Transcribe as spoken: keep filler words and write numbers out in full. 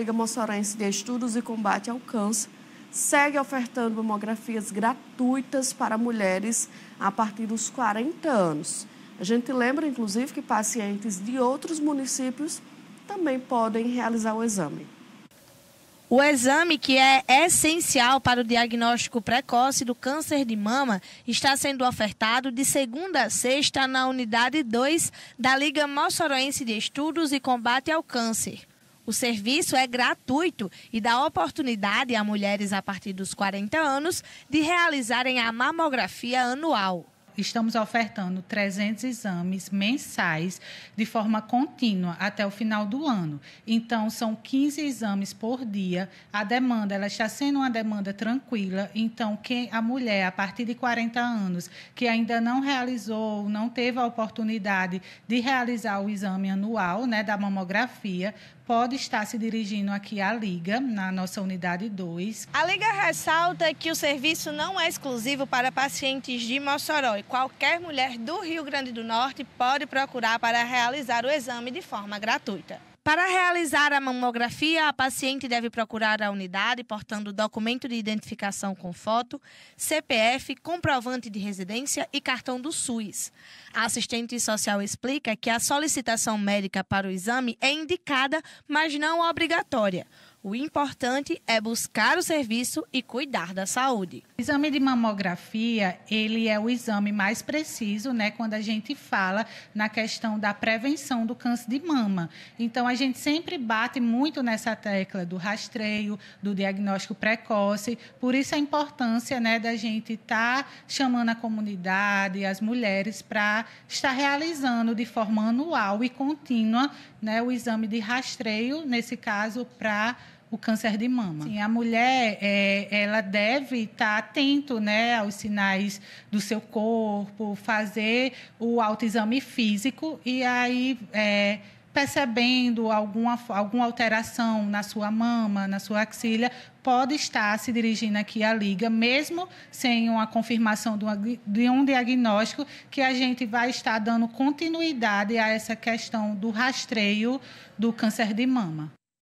Liga Mossorense de Estudos e Combate ao Câncer segue ofertando mamografias gratuitas para mulheres a partir dos quarenta anos. A gente lembra, inclusive, que pacientes de outros municípios também podem realizar o exame. O exame, que é essencial para o diagnóstico precoce do câncer de mama, está sendo ofertado de segunda a sexta na unidade dois da Liga Mossorense de Estudos e Combate ao Câncer. O serviço é gratuito e dá oportunidade a mulheres a partir dos quarenta anos de realizarem a mamografia anual. Estamos ofertando trezentos exames mensais de forma contínua até o final do ano. Então, são quinze exames por dia. A demanda ela está sendo uma demanda tranquila. Então, quem, a mulher, a partir de quarenta anos, que ainda não realizou, não teve a oportunidade de realizar o exame anual, né, da mamografia, pode estar se dirigindo aqui à Liga, na nossa unidade dois. A Liga ressalta que o serviço não é exclusivo para pacientes de Mossoró. Qualquer mulher do Rio Grande do Norte pode procurar para realizar o exame de forma gratuita. Para realizar a mamografia, a paciente deve procurar a unidade portando documento de identificação com foto, C P F, comprovante de residência e cartão do SUS. A assistente social explica que a solicitação médica para o exame é indicada, mas não obrigatória. O importante é buscar o serviço e cuidar da saúde. O exame de mamografia, ele é o exame mais preciso, né, quando a gente fala na questão da prevenção do câncer de mama. Então, a gente sempre bate muito nessa tecla do rastreio, do diagnóstico precoce. Por isso, a importância, né, da gente estar tá chamando a comunidade, as mulheres, para estar realizando de forma anual e contínua, né, o exame de rastreio, nesse caso, para o câncer de mama. Sim, a mulher é, ela deve estar atento, né, aos sinais do seu corpo, fazer o autoexame físico e aí é, percebendo alguma, alguma alteração na sua mama, na sua axila, pode estar se dirigindo aqui à Liga, mesmo sem uma confirmação de, uma, de um diagnóstico, que a gente vai estar dando continuidade a essa questão do rastreio do câncer de mama.